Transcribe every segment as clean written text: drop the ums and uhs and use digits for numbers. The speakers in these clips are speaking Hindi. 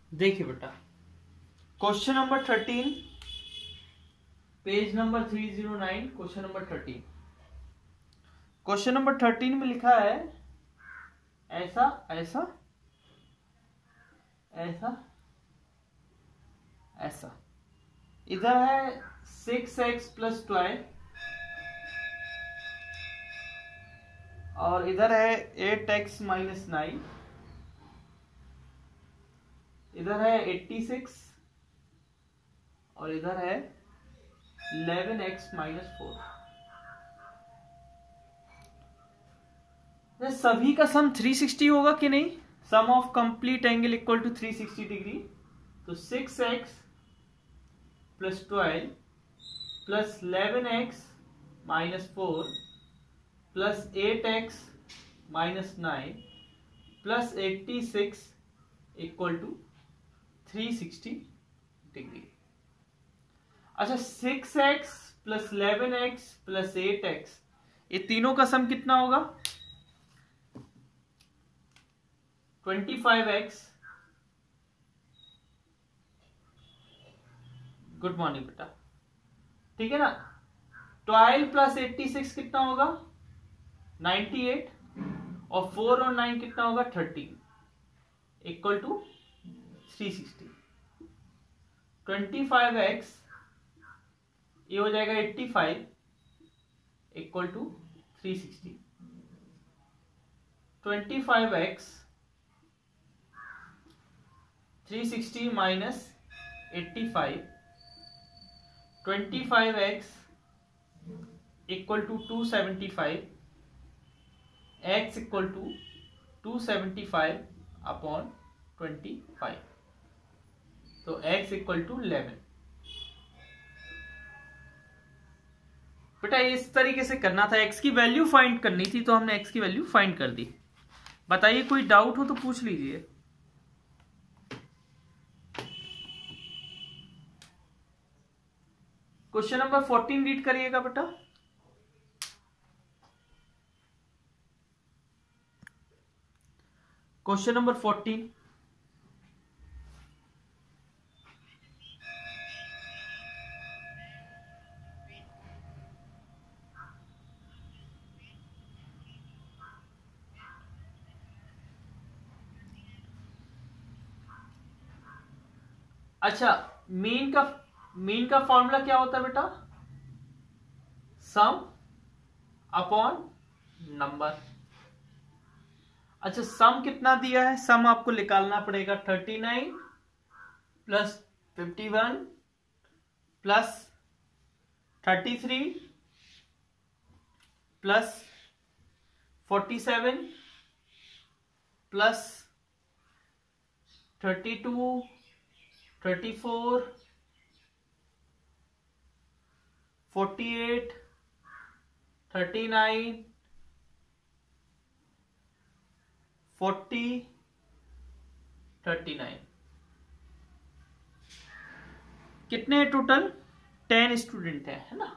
देखिए बेटा, question number 13, page number 309, question number 13। Question number 13 में लिखा है ऐसा ऐसा ऐसा ऐसा। इधर है 6x प्लस 12 और इधर है 8x माइनस 9। इधर है 86 और इधर है 11x माइनस 4। सभी का सम 360 होगा कि नहीं? Sum of complete angle equal to 360 degree. तो 6x plus 12 plus 11x minus 4 plus 8x minus 9 plus 86 equal to 360 degree. अच्छा, 6x plus 11x plus 8x, ये तीनों का सम कितना होगा? 25x। गुड मॉर्निंग बेटा, ठीक है ना। 12 प्लस 86 कितना होगा? 98 और 4 और 9 कितना होगा? 13 इक्वल टू 360। 25x ये हो जाएगा 85 equal to 360। 25x 360 minus 85, 25x equal to 275, x equal to 275 upon 25, तो x इक्वल टू 11। बेटा इस तरीके से करना था, x की वैल्यू फाइंड करनी थी तो हमने x की वैल्यू फाइंड कर दी। बताइए कोई डाउट हो तो पूछ लीजिए। क्वेश्चन नंबर 14 रीड करिएगा बेटा। Question number 14। अच्छा, मीन का फॉर्मूला क्या होता है बेटा? Sum upon number. अच्छा, सम कितना दिया है? सम आपको निकालना पड़ेगा 39 प्लस 51 प्लस 33 प्लस 47 प्लस 32 34 48 39 40 39। कितने टोटल? 10 स्टूडेंट है ना।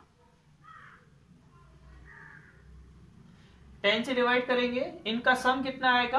10 से डिवाइड करेंगे, इनका सम कितना आएगा?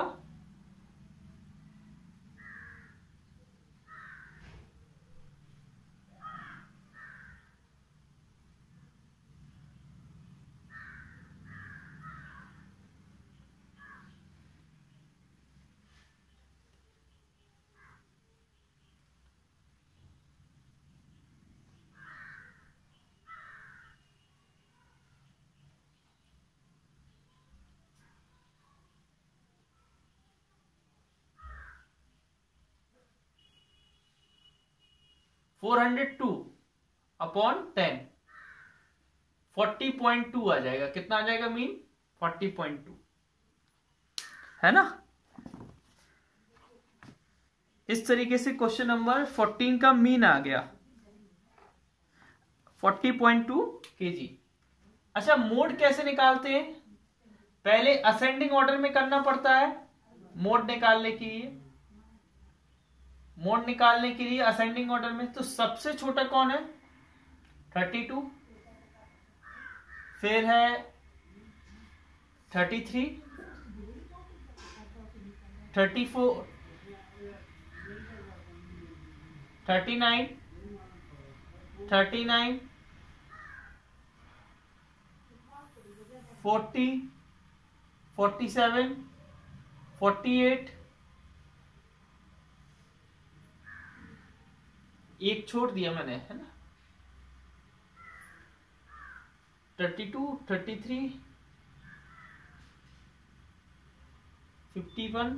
(402 अपॉन 10) 40.2 आ जाएगा। कितना आ जाएगा मीन? 40.2 है ना। इस तरीके से क्वेश्चन नंबर 14 का मीन आ गया 40.2 kg। अच्छा, मोड कैसे निकालते हैं? पहले असेंडिंग ऑर्डर में करना पड़ता है मोड निकालने के लिए। मोड निकालने के लिए असेंडिंग ऑर्डर में तो सबसे छोटा कौन है? 32, फिर है 33, 34, 39 39 40 47 48 एक छोड़ दिया मैंने, है ना, 32 33 51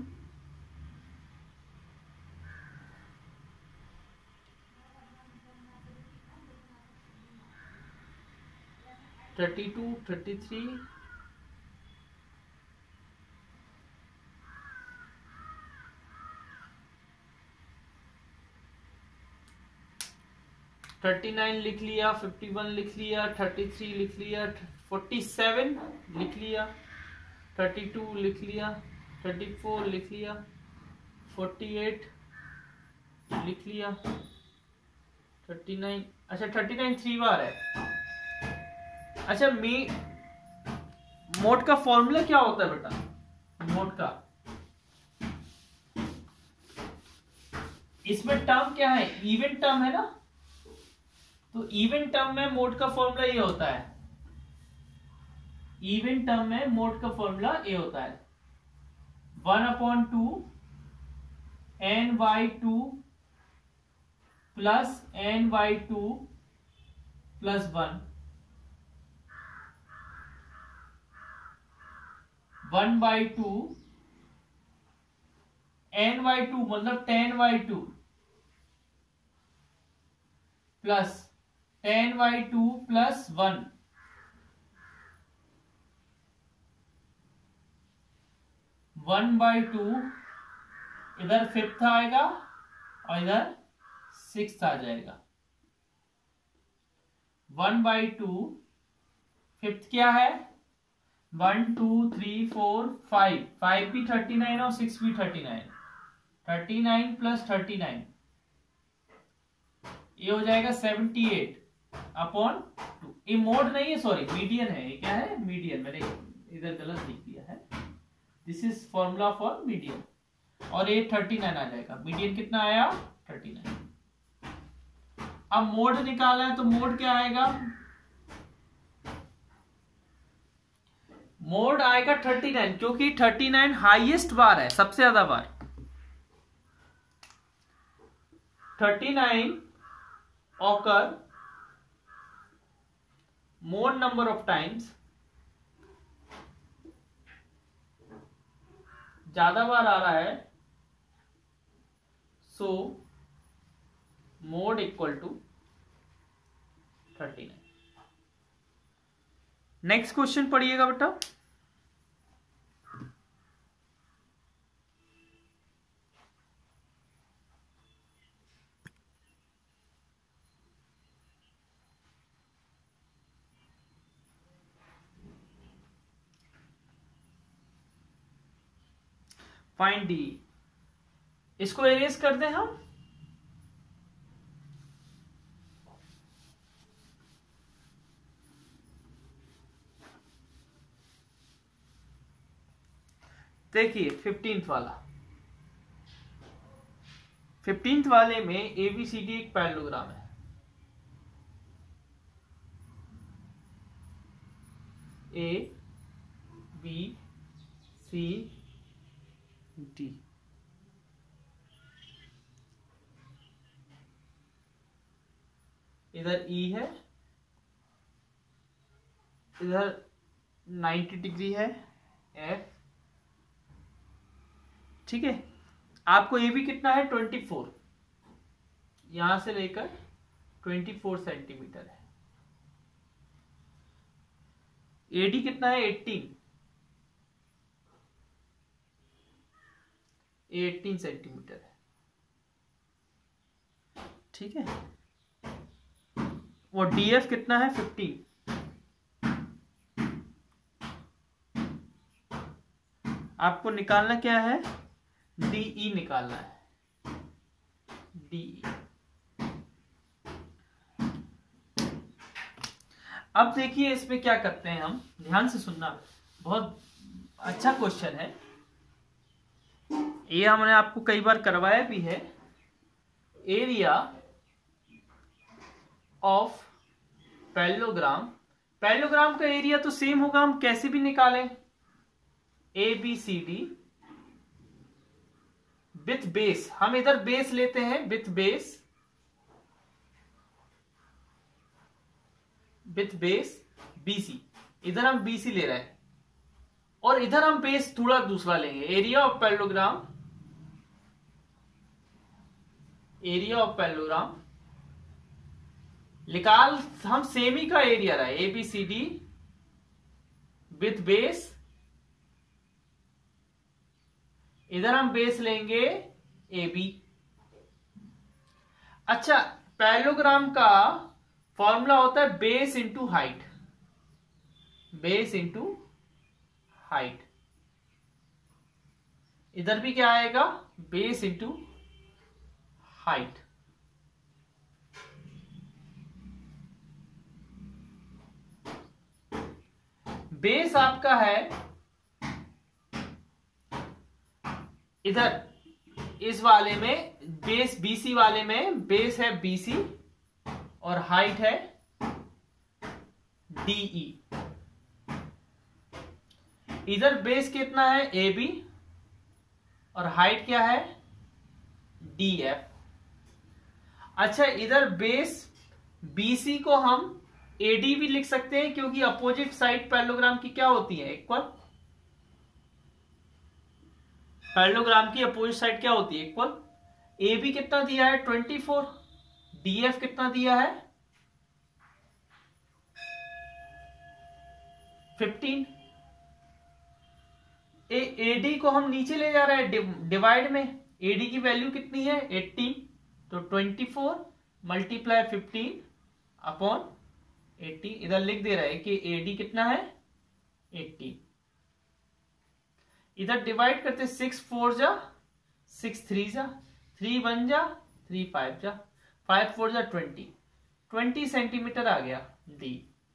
32 33 39 लिख लिया, 51 लिख लिया, 33 लिख लिया, 47 लिख लिया, 32 लिख लिया, 34 लिख लिया, 48 लिख लिया, 39, अच्छा 39 3 बार है। अच्छा मोड का फॉर्मूला क्या होता है बेटा? मोड का इसमें टर्म क्या है? इवन टर्म है ना, तो इवन टर्म में मोड का फॉर्मूला ये होता है, इवन टर्म में मोड का फॉर्मूला ये होता है 1/2 n/2 plus n/2 plus 1 1/2 n/2 मतलब 10/2 प्लस 10/2 प्लस 1 1/2 इधर फिफ्थ आएगा और इधर सिक्स्थ आ जाएगा। 1/2 फिफ्थ क्या है? 1 2 3 4 5 5 भी 39 और 6 भी 39, 39 प्लस 39 ये हो जाएगा 78/2। ये मोड नहीं है, सॉरी मीडियन है। ये क्या है? मीडियन। मैंने इधर गलत लिख दिया है, this is formula for median. और ये 39 आ जाएगा। मीडियन कितना आया? 39। अब मोड निकाला है तो मोड क्या आएगा? मोड आएगा 39, क्योंकि 39 हाईएस्ट बार है, सबसे ज्यादा बार। 39 occur more number of times, ज्यादा बार आ रहा है, so mode equal to 39। Next question पढ़िएगा बेटा। Find D. इसको एरेज कर दें हम। देखिए 15th वाला, 15th वाले में ABCD एक पैरेललोग्राम है। A B C D। इधर E है, इधर 90 डिग्री है F, ठीक है। आपको ये भी कितना है? 24, यहां से लेकर 24 सेंटीमीटर है। AD कितना है? 18, 18 सेंटीमीटर है, ठीक है। और DF कितना है? 15। आपको निकालना क्या है? DE निकालना है, DE। अब देखिए इसमें क्या करते हैं हम, ध्यान से सुनना, बहुत अच्छा क्वेश्चन है ये, हमने आपको कई बार करवाया भी है। एरिया ऑफ पैरेललोग्राम, पैरेललोग्राम का एरिया तो सेम होगा, हम कैसे भी निकालें, A B C D with base, हम इधर बेस लेते हैं, विथ बेस बीसी, इधर हम बीसी ले रहे हैं और इधर हम बेस थोड़ा दूसरा लेंगे, एरिया ऑफ पैरेललोग्राम निकाल, हम सेमी का एरिया रहा है A B C D with base, इधर हम बेस लेंगे ए बी। अच्छा, पैरेललोग्राम का फॉर्मूला होता है बेस इंटू हाइट, इधर भी क्या आएगा, बेस इंटू हाइट। बेस आपका है इधर, इस वाले में बेस बीसी वाले में बेस है बीसी और हाइट है डीई। इधर बेस कितना है ए बी और हाइट क्या है डी एफ। अच्छा, इधर बेस बीसी को हम एडी भी लिख सकते हैं क्योंकि अपोजिट साइड पैरेललोग्राम की क्या होती है, इक्वल। पैरेललोग्राम की अपोजिट साइड क्या होती है, इक्वल। ए बी कितना दिया है 24, डीएफ कितना दिया है 15। एडी को हम नीचे ले जा रहे हैं डिवाइड में, एडी की वैल्यू कितनी है 18, तो 24 मल्टीप्लाई 15 अपॉन 18, इधर लिख दे रहा है कि एडी कितना है 18। इधर डिवाइड करते 6 4 जा 6 3 जा 3 1 जा 3 5 जा 5 4 जा 20 सेंटीमीटर आ गया डी।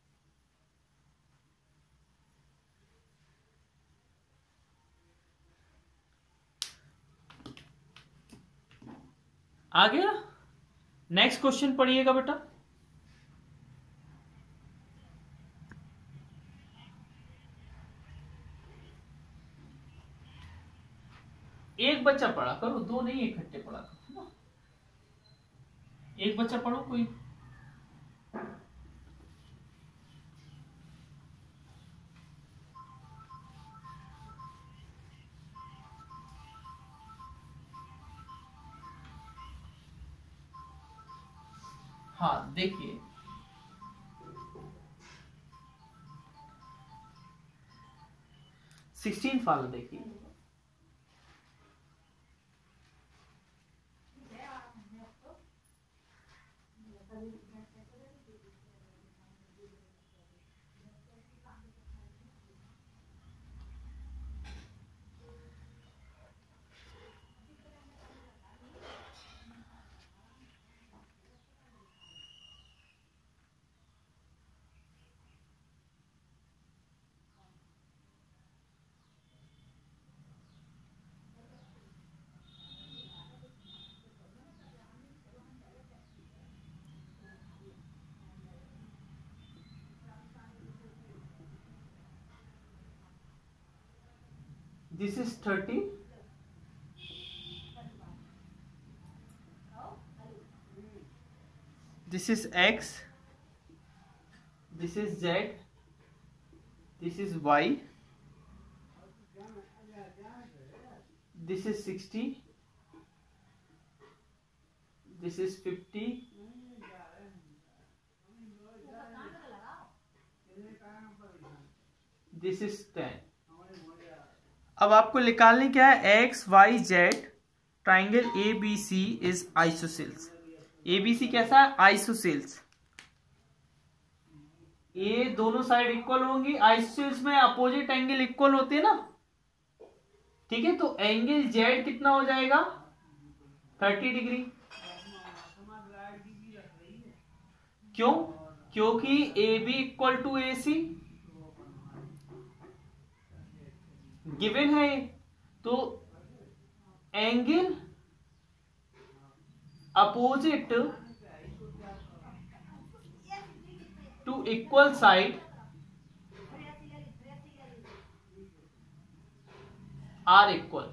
आ गया। नेक्स्ट क्वेश्चन पढ़िएगा बेटा। एक बच्चा पढ़ा करो, दो नहीं इकट्ठे पढ़ा करो, एक बच्चा पढ़ो कोई। हाँ देखिए, सिक्सटीन वाला देखिए। This is 30, this is x, this is z, this is y, this is 60, this is 50, this is 10। अब आपको निकालने क्या है, X Y Z triangle A B C is isosceles. A B C कैसा है, आइसोसेल्स। ए दोनों साइड इक्वल होंगी, आइसोसेल्स में अपोजिट एंगल इक्वल होते हैं ना, ठीक है। तो एंगल जेड कितना हो जाएगा 30 डिग्री। क्यों, क्योंकि A B equal to A C given है, तो angle opposite to equal side are equal.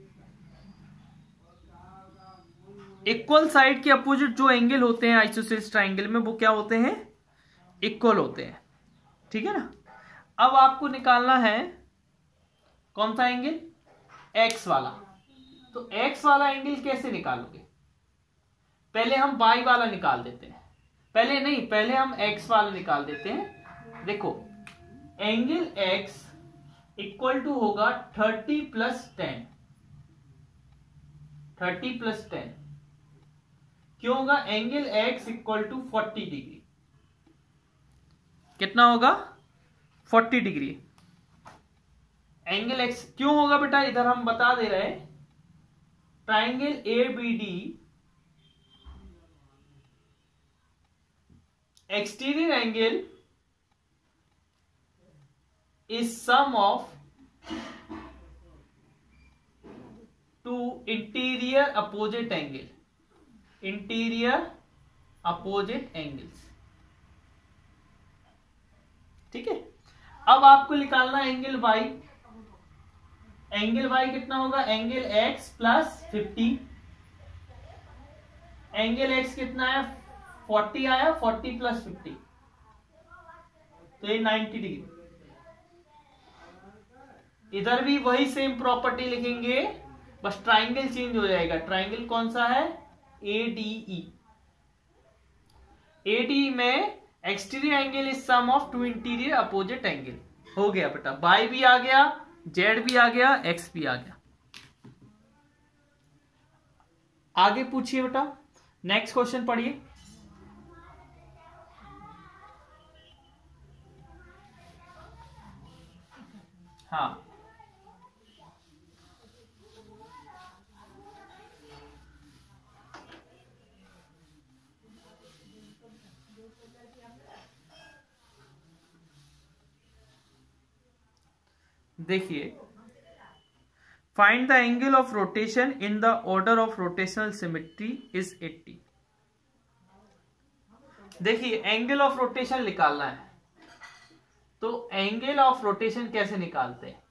Equal side के अपोजिट जो एंगल होते हैं आइसोसेलेस ट्राइंगल में वो क्या होते हैं, इक्वल होते हैं। ठीक है ना। अब आपको निकालना है कौन सा एंगल, एक्स वाला। तो एक्स वाला एंगल कैसे निकालोगे, पहले हम वाई वाला निकाल देते हैं, पहले हम एक्स वाला निकाल देते हैं। देखो एंगल एक्स इक्वल टू होगा 30 प्लस 10, 30 प्लस 10 क्यों होगा, angle X equal to 40 degree. कितना होगा, 40 डिग्री। एंगल एक्स क्यों होगा बेटा, इधर हम बता दे रहे हैं, triangle A B D exterior angle is sum of two interior opposite angle, interior opposite angles. ठीक है। अब आपको निकालना एंगल वाई। एंगल वाई कितना होगा, angle X plus 50, angle X कितना है 40 आया, 40 प्लस 50 तो ये 90 डिग्री। इधर भी वही सेम प्रॉपर्टी लिखेंगे, बस ट्राइंगल चेंज हो जाएगा। ट्राइंगल कौन सा है, एडीई। एडीई में exterior angle is sum of two interior opposite angle. हो गया बेटा, वाई भी आ गया, जेड भी आ गया, एक्स भी आ गया। आगे पूछिए बेटा, नेक्स्ट क्वेश्चन पढ़िए। हाँ देखिए, find the angle of rotation in the order of rotational symmetry is 80। देखिए एंगल ऑफ रोटेशन निकालना है, तो एंगल ऑफ रोटेशन कैसे निकालते हैं,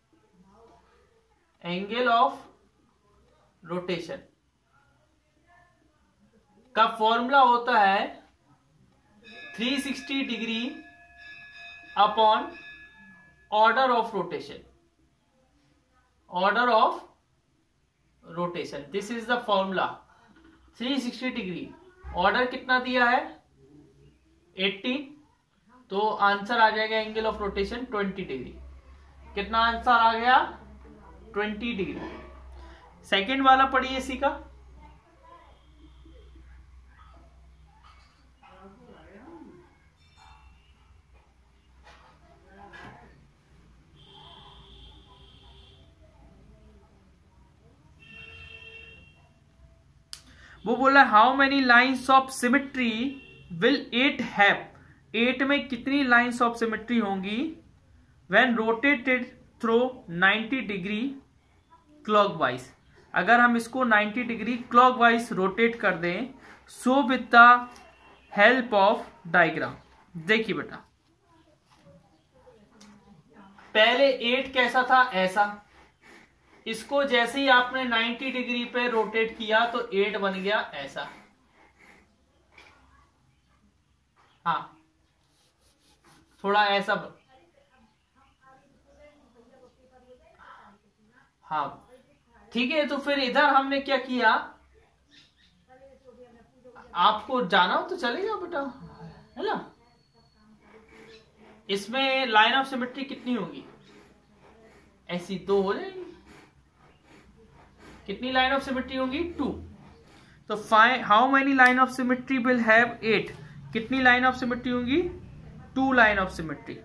एंगल ऑफ रोटेशन का फॉर्मूला होता है 360 degree upon order of rotation, order of rotation, this is the formula. 360 degree, order कितना दिया है 80, तो आंसर आ जाएगा एंगल ऑफ रोटेशन 20 डिग्री। कितना आंसर आ गया 20 डिग्री। सेकेंड वाला पढ़िए इसी का, वो बोला how many lines of symmetry will 8 have, 8 में कितनी लाइन्स ऑफ सिमेट्री होंगी when rotated through 90 degree clockwise. अगर हम इसको 90 डिग्री क्लॉकवाइज रोटेट कर दें, so with the help of diagram. देखिए बेटा, पहले 8 कैसा था, ऐसा, इसको जैसे ही आपने 90 डिग्री पे रोटेट किया तो 8 बन गया ऐसा। हाँ थोड़ा ऐसा, हाँ ठीक है। तो फिर इधर हमने क्या किया, आपको जाना हो तो चले जाओ बेटा, है ना। इसमें लाइन ऑफ सिमेट्री कितनी होगी, ऐसी 2 हो जाएगी। कितनी लाइन ऑफ सिमेट्री होंगी 2। तो how many line of symmetry will have 8, कितनी लाइन ऑफ सिमेट्री होंगी 2 line of symmetry.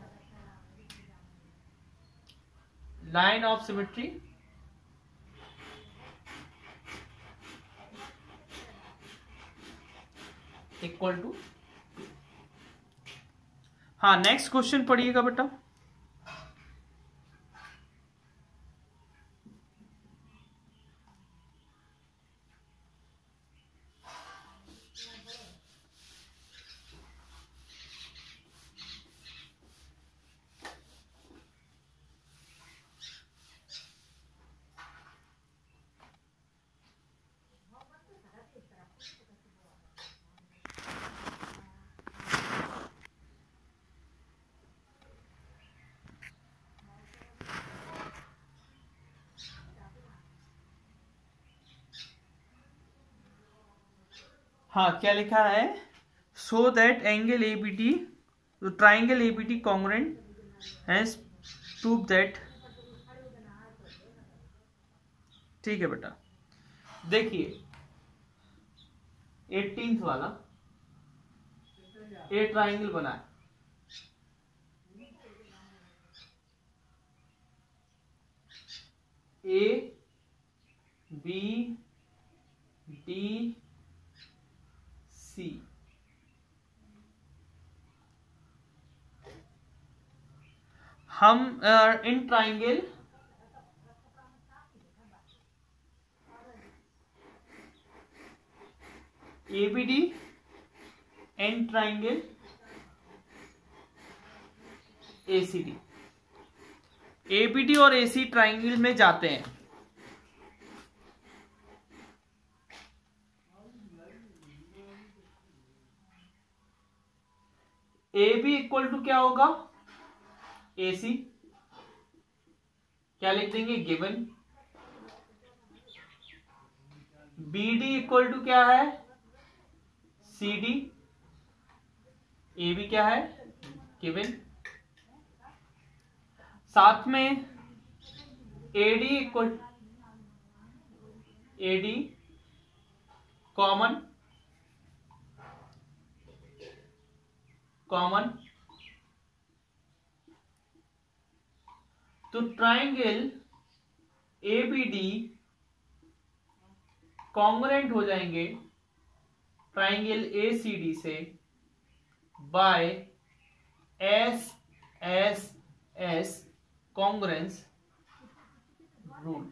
Line of symmetry equal to, हाँ नेक्स्ट क्वेश्चन पढ़िएगा बेटा। हाँ, क्या लिखा है? So that angle ABT, triangle ABT congruent has prove that. ठीक है बेटा, देखिए 18th वाला ए ट्राइंगल बना है, ए बी डी सी। हम इन triangle ABD and triangle ACD, ABD और एसी ट्राइंगल में जाते हैं। ए बी इक्वल टू क्या होगा? एसी, क्या लिख देंगे? Given. B D equal to क्या है? C D. ए बी क्या है? गिवन। साथ में A D equal, A D common, common. तो ट्राइंगल एबीडी कॉन्ग्रुएंट हो जाएंगे ट्राइंगल एसीडी से by S S S congruence rule.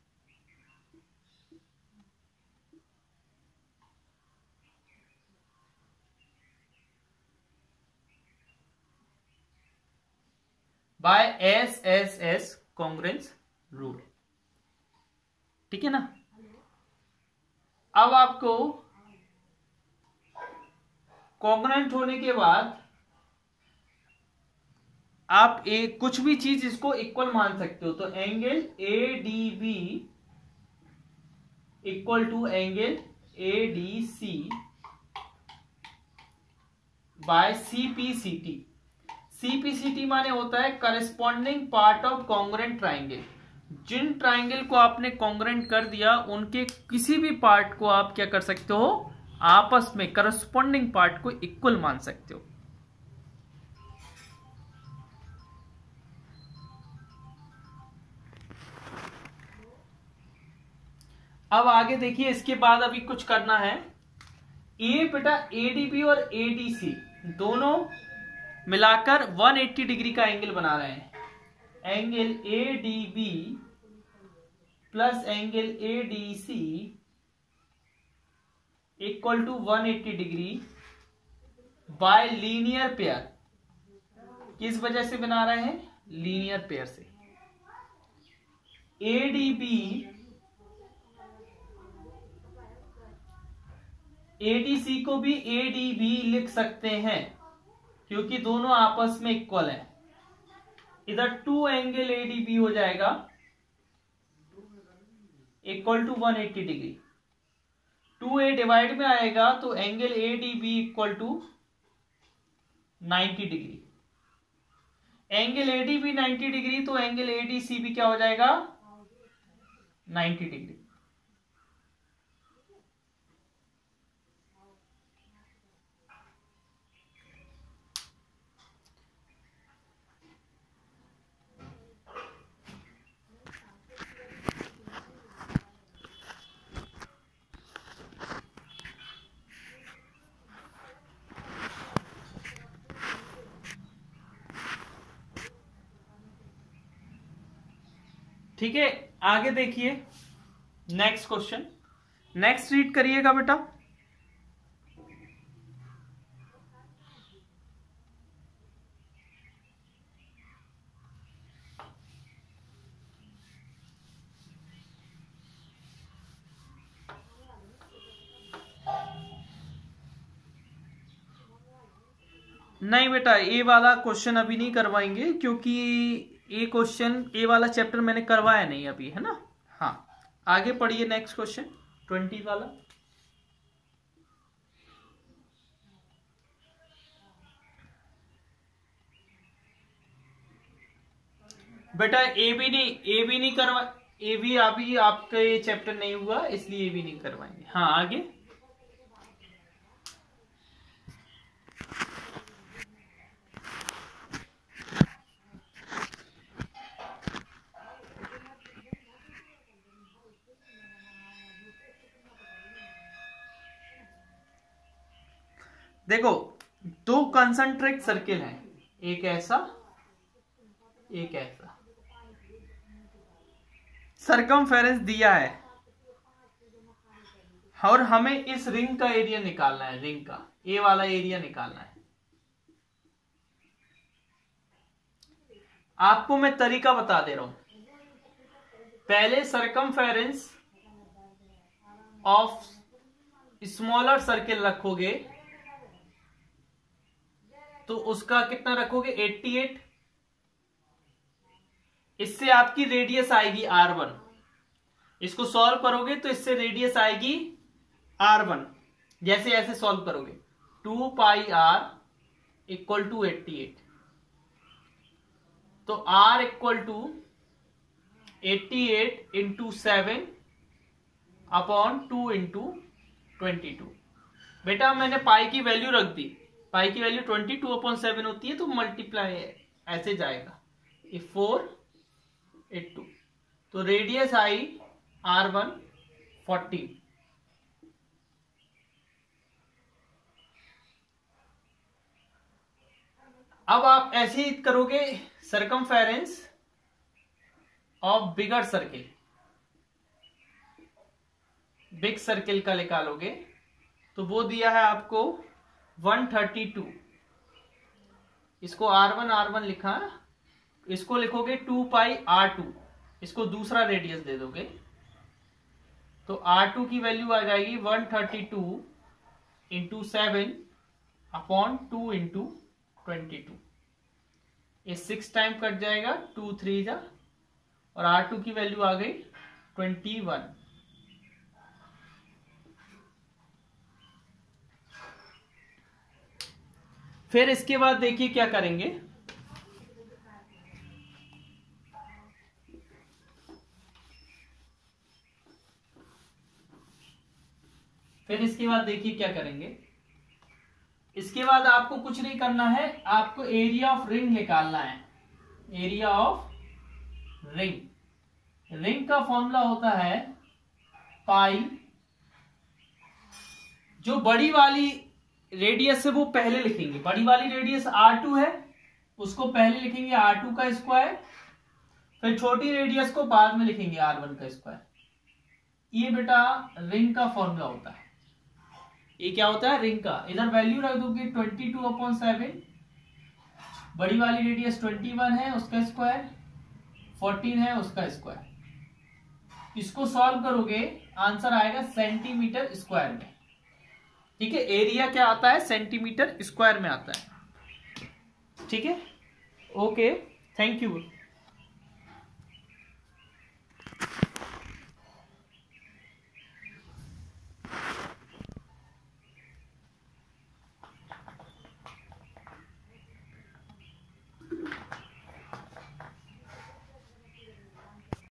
By S S S congruence rule. ठीक है ना? अब आपको कॉन्ग्रुएंट होने के बाद आप कुछ भी चीज इसको इक्वल मान सकते हो। तो angle A D B equal to angle A D C by CPCT. CPCT माने होता है corresponding part of congruent triangle. जिन ट्राइंगल को आपने कॉन्ग्रुएंट कर दिया उनके किसी भी पार्ट को आप क्या कर सकते हो? आपस में करस्पॉन्डिंग पार्ट को इक्वल मान सकते हो। अब आगे देखिए, इसके बाद अभी कुछ करना है। ये बेटा एडीबी और एडीसी दोनों मिलाकर 180 डिग्री का एंगल बना रहे हैं। Angle ADB plus angle ADC equal to 180 degree by linear pair. किस वजह से बना रहे हैं? लीनियर पेयर से। एडीबी एडीसी को भी एडीबी लिख सकते हैं क्योंकि दोनों आपस में इक्वल हैं। इधर 2 एंगल एडीबी हो जाएगा equal to 180 degree. 2a divide में आएगा तो angle ADB equal to 90 degree. Angle ADB 90 degree तो एंगल एडीसी भी क्या हो जाएगा? 90 डिग्री। ठीक है, आगे देखिए नेक्स्ट क्वेश्चन। नेक्स्ट रीड करिएगा बेटा। नहीं बेटा, ए वाला क्वेश्चन अभी नहीं करवाएंगे, क्योंकि ये क्वेश्चन, ए वाला चैप्टर मैंने करवाया नहीं अभी, है ना। हाँ, आगे पढ़िए नेक्स्ट क्वेश्चन 20 वाला। बेटा ए भी नहीं करवा, ए भी अभी आपका ये चैप्टर नहीं हुआ, इसलिए ए भी नहीं करवाएंगे। हाँ आगे। देखो, दो कंसंट्रिक सर्किल हैं, एक ऐसा एक ऐसा, सरकमफेरेंस दिया है और हमें इस रिंग का एरिया निकालना है, रिंग का ए वाला एरिया निकालना है। आपको मैं तरीका बता दे रहा हूं। पहले सरकमफेरेंस ऑफ स्मॉलर सर्किल रखोगे तो उसका कितना रखोगे, 88। इससे आपकी रेडियस आएगी R1। इसको सॉल्व करोगे तो इससे रेडियस आएगी R1। जैसे ऐसे सॉल्व करोगे 2 पाई R इक्वल टू 88, तो R equal to 88 into 7 upon 2 into 22। बेटा मैंने पाई की वैल्यू रख दी, पाई की वैल्यू 22/7 होती है, तो मल्टीप्लाई ऐसे जाएगा, ये 4 8 2, तो रेडियस आई R1 40। अब आप ऐसे ही करोगे circumference of bigger circle, big circle का निकालोगे तो वो दिया है आपको 132। इसको R1 लिखा, इसको लिखोगे 2 पाई R2, इसको दूसरा रेडियस दे दोगे तो R2 की वैल्यू आ जाएगी 132 इंटू 7 अपॉन 2 इंटू 22। ये 6 टाइम कट जाएगा, 2 3 जा, और R2 की वैल्यू आ गई 21। फिर इसके बाद देखिए क्या करेंगे, फिर इसके बाद देखिए क्या करेंगे। इसके बाद आपको कुछ नहीं करना है, आपको एरिया ऑफ रिंग निकालना है। एरिया ऑफ रिंग, रिंग का फॉर्मूला होता है पाई, जो बड़ी वाली रेडियस है वो पहले लिखेंगे, बड़ी वाली रेडियस R2 है, उसको पहले लिखेंगे R2 का स्क्वायर, फिर छोटी रेडियस को बाद में लिखेंगे R1 का स्क्वायर। ये बेटा रिंग का फॉर्मूला होता है। ये क्या होता है, रिंग का। इधर वैल्यू रख दोगे 22/7, बड़ी वाली रेडियस 21 है उसका स्क्वायर, 14 है उसका स्क्वायर। इसको सॉल्व करोगे आंसर आएगा सेंटीमीटर स्क्वायर में। ठीक है, एरिया क्या आता है, सेंटीमीटर स्क्वायर में आता है। ठीक है, ओके, थैंक यू।